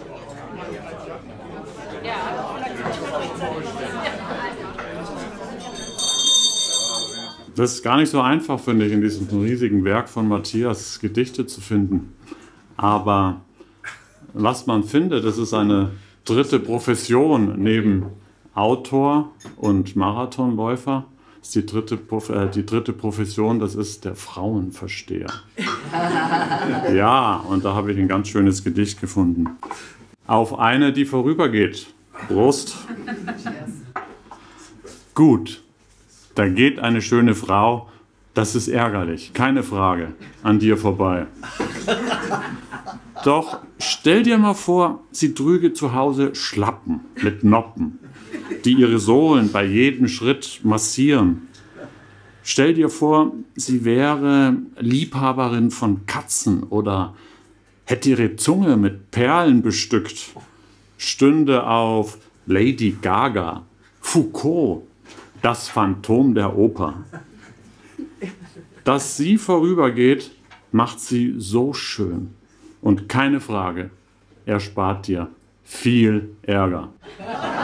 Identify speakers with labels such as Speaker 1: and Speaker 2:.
Speaker 1: Das ist gar nicht so einfach, finde ich, in diesem riesigen Werk von Matthias Gedichte zu finden. Aber was man findet, das ist eine dritte Profession neben Autor und Marathonläufer. Das ist die dritte Profession, das ist der Frauenversteher. Ja, und da habe ich ein ganz schönes Gedicht gefunden. Auf eine, die vorübergeht. Prost. Gut. Da geht eine schöne Frau, das ist ärgerlich, keine Frage, an dir vorbei. Doch stell dir mal vor, sie trüge zu Hause Schlappen mit Noppen, die ihre Sohlen bei jedem Schritt massieren. Stell dir vor, sie wäre Liebhaberin von Katzen oder hätte ihre Zunge mit Perlen bestückt, stünde auf Lady Gaga, Foucault, das Phantom der Oper. Dass sie vorübergeht, macht sie so schön. Und keine Frage, er spart dir viel Ärger.